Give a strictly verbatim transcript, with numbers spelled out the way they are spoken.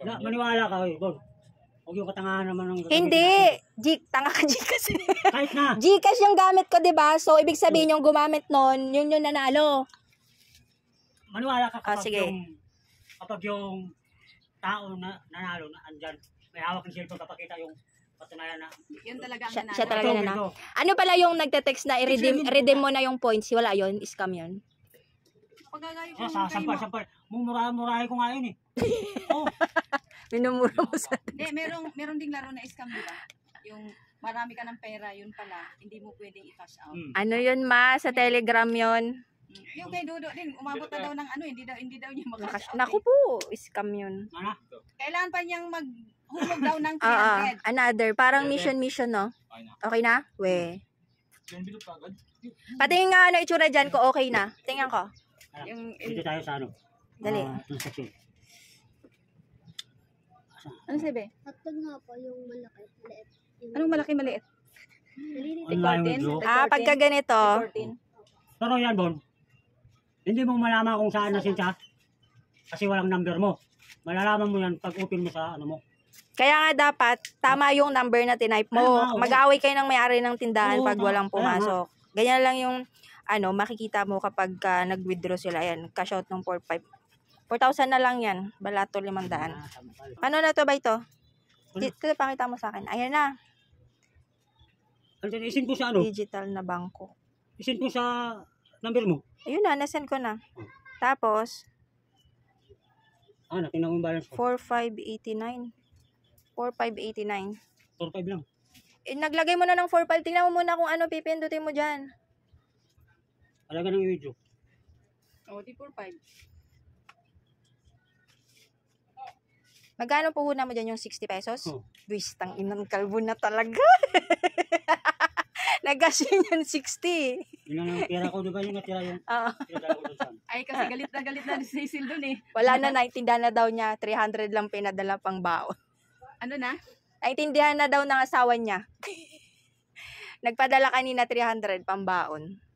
Na, maniwala ka, oy, Bon. Huwag yung katangahan naman ng... Hindi! G, tanga ka Gcash. Kahit na. Gcash yung gamit ko, di ba? So, ibig sabihin yung gumamit nun, yun yung nanalo. Maniwala ka Ah, kapag sige. yung... Kapag yung tao na nanalo na andyan, may hawak ng cellphone kapakita yung patunayan na... Yun talaga ang Siya, nanalo. siya talaga Ito, na. ito. Ano pala yung nagte-text na i-redeem Text redeem mo na yung points? Wala yun? Scam yun? Pagkagayo ko Ah, yung sa, kay sampal, mo. sampal. Mumurahe-murahe ko nga yun eh. Oh, Minumura mo sa... Hindi, merong, meron ding laro na scam, di ba? Yung marami ka ng pera, yun pala, hindi mo pwedeng i-cash out. hmm. Ano yun, ma? Sa Telegram yun? Mm. Yung kay Dodo din, umabot na daw ng ano, hindi daw hindi daw niya makash out. Naku eh. po, scam yun. Ano? Kailangan pa niyang maghulog daw ng three Ah, ah, hundred. another. Parang mission-mission, no? Okay na? We. Patingin nga ano itsura dyan ko, okay na. Tingnan ko. Yung, Dito tayo sa ano. Dali. Ah, transaction. ano sabi? Hotdog nga po, yung malaki, maliit. Yung Anong malaki maliit? nalilito. Online withdraw. Ah, pagka ganito, fourteen. Pero yan, Bon. Hindi mo malaman kung saan nasin siya. Kasi walang number mo. Malalaman mo yan pag open mo sa ano mo. kaya nga dapat, tama yung number na tinype mo. Ah, oo. Mag-away kayo ng may-ari ng tindahan Oo, pag walang tama. pumasok. Ganyan lang yung, ano, makikita mo kapag ka nag-withdraw sila. Ayan, cash out ng four five. four thousand na lang yan. Balato, limang daan. Ah, sampal. Ano na to ba ito? Dito, pakita mo sa akin. Ayan na. Andyan, isin po sa ano? Digital na bangko. Isin po sa number mo. Ayun na, nasend ko na. Tapos, Ah, natingnan ko yung balance ko. four five eighty-nine. four five eighty-nine. four five lang. Eh, naglagay mo na ng four five. Tingnan mo muna kung ano pipindutin mo dyan. Alaga ng video. Oh, di four five. Magkano puhunan mo dyan yung sixty pesos? Oh. Buwis, tang inang kalbo na talaga. Nag-cash yun yung sixty. Yun lang ang pera ko, di ba yung natira yung Oo. pinadala ko doon saan. Ay, kasi galit na galit na si Cecil dun eh. Wala na, naintindihan na daw niya. three hundred lang pinadala pang baon. Ano na? Naintindihan na daw ng asawa niya. Nagpadala kanina three hundred pang baon.